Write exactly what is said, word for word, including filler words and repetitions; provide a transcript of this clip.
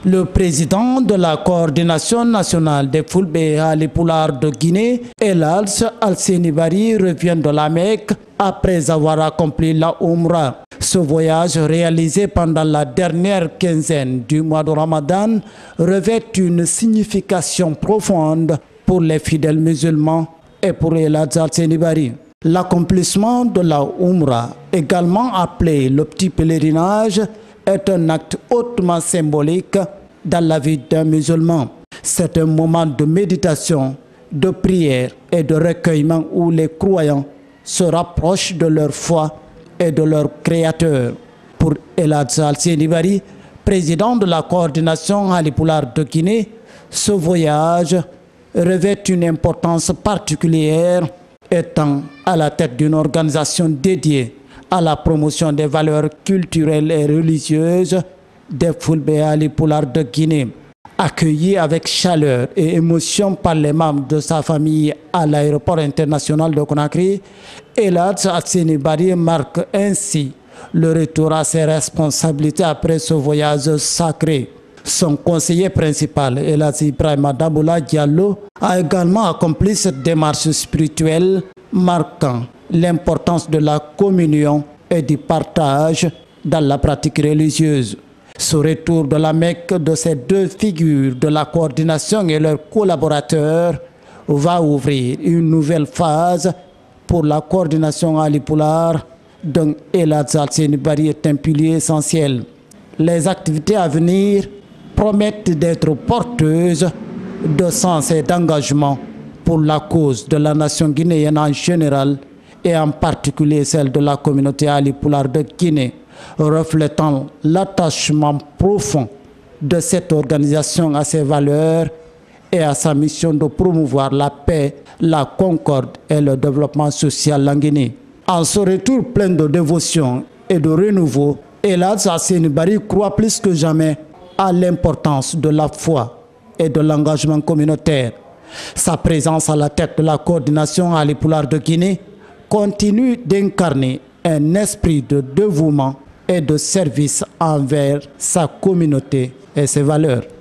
Le président de la coordination nationale des Fulbe et Halipoulard de Guinée, El Hadj Alseni Bari, revient de la Mecque après avoir accompli la Umrah. Ce voyage réalisé pendant la dernière quinzaine du mois de Ramadan revêt une signification profonde pour les fidèles musulmans et pour El Hadj Alseni Bari. L'accomplissement de la Umrah, également appelé le petit pèlerinage, est un acte hautement symbolique dans la vie d'un musulman. C'est un moment de méditation, de prière et de recueillement où les croyants se rapprochent de leur foi et de leur Créateur. Pour El Hadj Alseni Bari, président de la coordination Halipoulard de Guinée, ce voyage revêt une importance particulière, étant à la tête d'une organisation dédiée à la promotion des valeurs culturelles et religieuses des Fulbe et Halipoulard de Guinée. Accueilli avec chaleur et émotion par les membres de sa famille à l'aéroport international de Conakry, El Hadj Alseni Bari marque ainsi le retour à ses responsabilités après ce voyage sacré. Son conseiller principal, El Hadj Ibrahima Daboula Diallo, a également accompli cette démarche spirituelle, marquant l'importance de la communion et du partage dans la pratique religieuse. Ce retour de la Mecque de ces deux figures de la coordination et leurs collaborateurs va ouvrir une nouvelle phase pour la coordination Halipoulard, dont El Hadj Alseni Bari est un pilier essentiel. Les activités à venir promettent d'être porteuses de sens et d'engagement pour la cause de la nation guinéenne en général et en particulier celle de la communauté Halipoulard de Guinée, reflétant l'attachement profond de cette organisation à ses valeurs et à sa mission de promouvoir la paix, la concorde et le développement social en Guinée. En ce retour plein de dévotion et de renouveau, El Hadj Alseni Bari croit plus que jamais à l'importance de la foi et de l'engagement communautaire. Sa présence à la tête de la coordination Halipoulard de Guinée continue d'incarner un esprit de dévouement et de service envers sa communauté et ses valeurs.